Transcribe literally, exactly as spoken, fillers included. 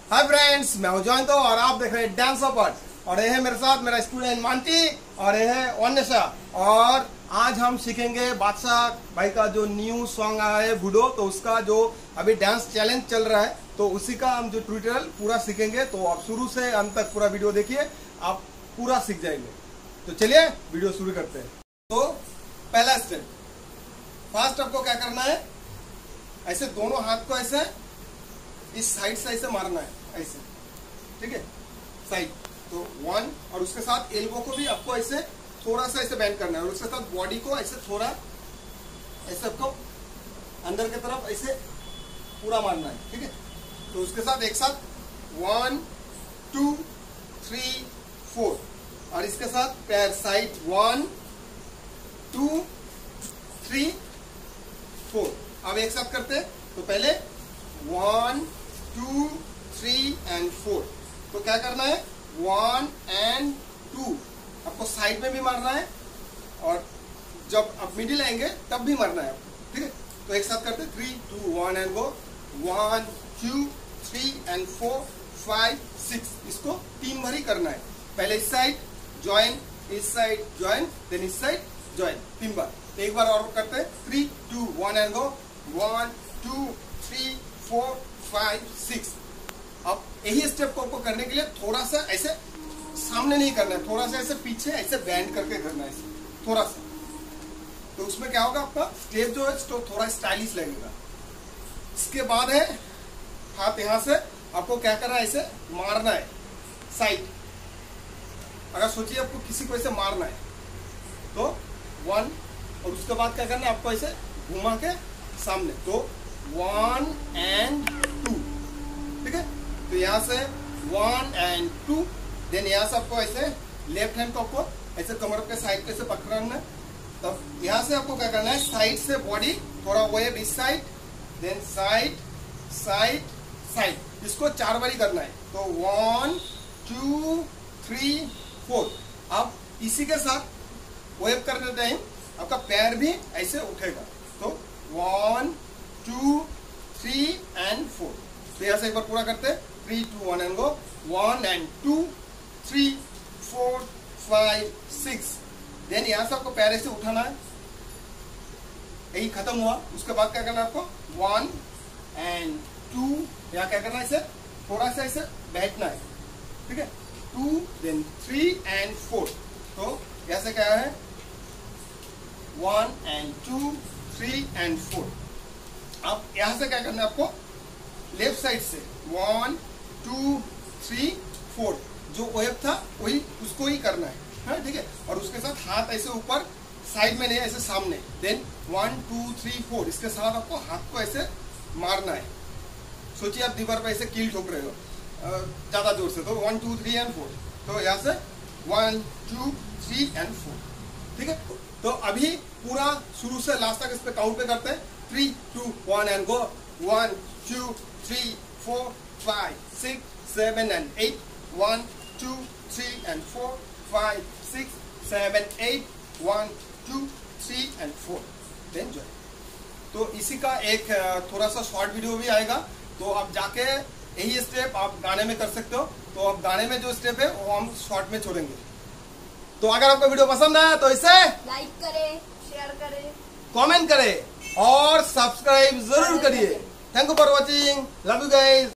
Hi friends, मैं हूं जयंत और आप देख रहे हैं डांस ऑफ आर्ट। और ये है मेरे साथ मेरा स्टूडेंट मांटी और ये है अन्वेषा। और आज हम सीखेंगे बादशाह भाई का जो न्यू सॉन्ग आया है बूडो, तो उसका जो अभी डांस चैलेंज चल रहा है तो उसी का हम जो ट्यूटोरियल पूरा सीखेंगे। तो आप शुरू से अंत तक पूरा वीडियो देखिए, आप पूरा सीख जाएंगे। तो चलिए वीडियो शुरू करते हैं। तो पहला स्टेप, फर्स्ट आपको क्या करना है, ऐसे दोनों हाथ को ऐसे इस साइड से ऐसे मारना है, ऐसे, ठीक है, साइड। तो वन, और उसके साथ एल्बो को भी आपको ऐसे थोड़ा सा ऐसे बेंड करना है और उसके साथ बॉडी को ऐसे थोड़ा ऐसे आपको अंदर की तरफ ऐसे पूरा मारना है, ठीक है। तो उसके साथ एक साथ वन टू थ्री फोर, और इसके साथ पैर side one two three four. अब एक साथ करते हैं। तो पहले one two three and four. तो क्या करना है, वन एंड टू आपको साइड में भी मारना है और जब आप मिडिल आएंगे तब भी मारना है आपको, ठीक है। तो एक साथ करते three two one and go, one two three and four five six. इसको तीन बार ही करना है। पहले इस साइड ज्वाइन, इस साइड ज्वाइन, देन इस साइड ज्वाइन, तीन बार। तो एक बार और करते हैं, three two one and go, one two three four five six. अब यही स्टेप को आपको करने के लिए थोड़ा सा ऐसे सामने नहीं करना है, थोड़ा सा ऐसे पीछे ऐसे बैंड करके करना है, ऐसे थोड़ा सा। तो उसमें क्या होगा, आपका स्टेप जो है तो थोड़ा स्टाइलिश लगेगा। इसके बाद है हाथ, यहां से आपको क्या करना है, ऐसे मारना है साइड। अगर सोचिए आपको किसी को ऐसे मारना है तो वन, और उसके बाद क्या करना है, आपको ऐसे घुमा के सामने। तो वन एंड टू, ठीक है। तो यहाँ से वन एंड टू, देन यहाँ से आपको ऐसे लेफ्ट हैंड को आपको ऐसे कमर के साइड पे से पकड़ना है। तब यहाँ से आपको क्या करना है, साइड से बॉडी थोड़ा वेव इस side, then side side side. इसको चार बारी करना है। तो वन टू थ्री फोर। अब इसी के साथ वेव करने टाइम आपका पैर भी ऐसे उठेगा। तो one two three and four. तो यहाँ से एक बार पूरा करते हैं, three two one and go, one and two three four five six. Then यहाँ से आपको पैर ऐसे उठाना है, यही खत्म हुआ। उसके बाद क्या करना है आपको, वन एंड टू, यहाँ क्या करना है, इसे थोड़ा सा ऐसे बैठना है, ठीक है। Two, then three and four. तो यहाँ से क्या है, one and two three and four. अब यहां से क्या करना है आपको, लेफ्ट साइड से वन टू थ्री फोर, जो वेव था वही उसको ही करना है, ठीक है। और उसके साथ हाथ ऐसे ऊपर, साइड में नहीं, ऐसे सामने। Then one two three four, इसके साथ आपको हाथ को ऐसे मारना है। सोचिए आप दीवार पर ऐसे कील ठोक रहे हो ज्यादा जोर से। तो one two three and four. तो यहाँ से one two three and four, ठीक है। तो अभी पूरा शुरू से लास्ट तक इस पे काउंट पे करते हैं, three two one and go, one two three four five six seven and eight, one two three and four five six seven eight, one two three and four, then join. तो इसी का एक थोड़ा सा short video भी आएगा, तो आप जाके यही स्टेप आप गाने में कर सकते हो। तो आप गाने में जो स्टेप है वो हम शॉर्ट में छोड़ेंगे। तो अगर आपको वीडियो पसंद आया तो इसे लाइक करें, शेयर करें, कमेंट करें और सब्सक्राइब जरूर करिए। Thank you for watching, love you guys.